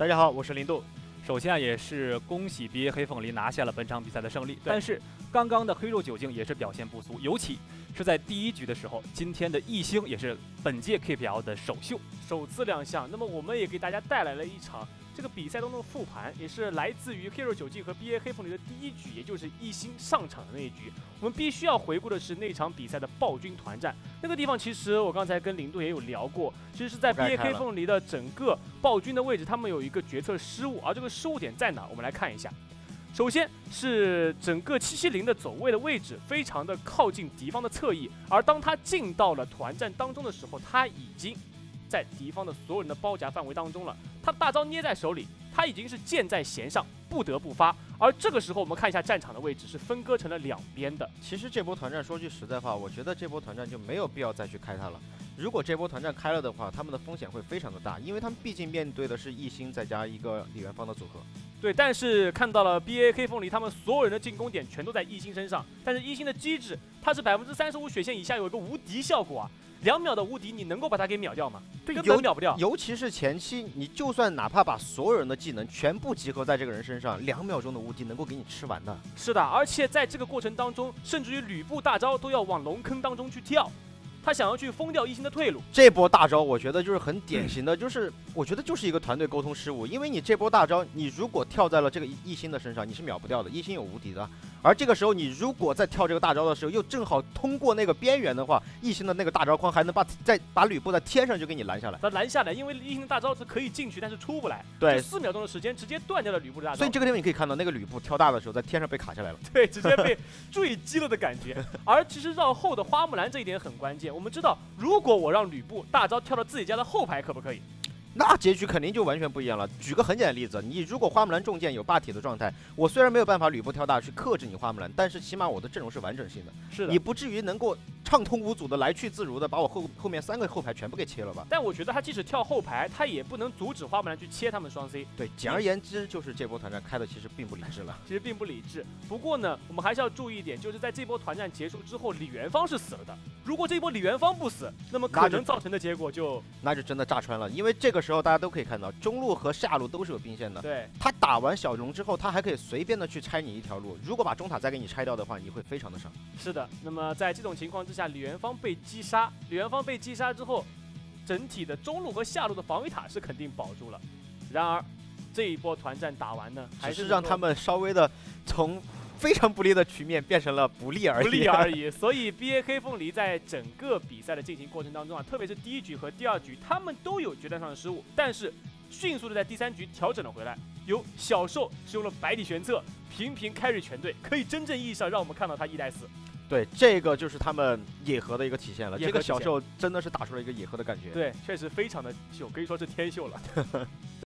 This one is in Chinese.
大家好，我是林度。 首先也是恭喜 BA 黑凤梨拿下了本场比赛的胜利，但是刚刚的黑肉酒精也是表现不俗，尤其是在第一局的时候，今天的艺兴也是本届 KPL 的首秀， 首次亮相。那么我们也给大家带来了一场这个比赛当中的复盘，也是来自于 Hero 酒精和 BA 黑凤梨的第一局，也就是艺兴上场的那一局。我们必须要回顾的是那场比赛的暴君团战，那个地方其实我刚才跟林度也有聊过，其实是在 BA 黑凤梨的整个暴君的位置，他们有一个决策失误，而这个失误点在哪？我们来看一下。首先是整个770的走位的位置非常的靠近敌方的侧翼，而当他进到了团战当中的时候，他已经在敌方的所有人的包夹范围当中了。他大招捏在手里，他已经是箭在弦上，不得不发。而这个时候我们看一下战场的位置是分割成了两边的。 其实这波团战说句实在话，我觉得这波团战就没有必要再去开它了。如果这波团战开了的话，他们的风险会非常的大，因为他们毕竟面对的是艺兴再加一个李元芳的组合。 对，但是看到了 BA 黑凤梨他们所有人的进攻点全都在艺兴身上，但是艺兴的机制它是35%血线以下有一个无敌效果啊，2秒的无敌你能够把它给秒掉吗？ 对， 根本秒不掉。 尤其是前期，你就算哪怕把所有人的技能全部集合在这个人身上，2秒钟的无敌能够给你吃完的。 是的，而且在这个过程当中，甚至于吕布大招都要往龙坑当中去跳。他想要去封掉艺兴的退路， 这波大招我觉得就是很典型的，就是我觉得就是一个团队沟通失误，因为你这波大招，你如果跳在了这个艺兴的身上，你是秒不掉的，艺兴有无敌的。而这个时候你如果在跳这个大招的时候，又正好通过那个边缘的话，艺兴的那个大招框还能把吕布在天上就给你拦下来。 他拦下来，因为艺兴的大招是可以进去，但是出不来。 对 ，4秒钟的时间直接断掉了吕布的大招。 所以这个地方你可以看到，那个吕布跳大的时候在天上被卡下来了。 对，直接被坠击了的感觉。而其实绕后的花木兰这一点很关键。我们知道，如果我让吕布大招跳到自己家的后排，可不可以？ 那结局肯定就完全不一样了。举个很简单的例子，你如果花木兰中箭有霸体的状态，我虽然没有办法吕布跳大去克制你花木兰，但是起码我的阵容是完整性的， 是的， 你不至于能够畅通无阻的来去自如的把我后面3个后排全部给切了吧？ 但我觉得他即使跳后排，他也不能阻止花木兰去切他们双 C。 对，简而言之就是这波团战开的其实并不理智了。 其实并不理智。不过呢，我们还是要注意一点，就是在这波团战结束之后，李元芳是死了的。如果这一波李元芳不死，那么可能造成的结果那就真的炸穿了。因为这个时候大家都可以看到，中路和下路都是有兵线的。 对， 他打完小龙之后，他还可以随便的去拆你一条路。如果把中塔再给你拆掉的话，你会非常的伤。 是的。那么在这种情况之下，李元芳被击杀。李元芳被击杀之后，整体的中路和下路的防御塔是肯定保住了。然而这一波团战打完呢，还是让他们稍微的从非常不利的局面变成了不利而已。 所以 BA 黑凤梨在整个比赛的进行过程当中啊，特别是第一局和第二局，他们都有决断上的失误，但是迅速的在第3局调整了回来。由小兽使用了百里玄策，频频carry全队，可以真正意义上让我们看到他1带4。 对，这个就是他们野核的一个体现了。这个小兽真的是打出了一个野核的感觉。 对，确实非常的秀，可以说是天秀了。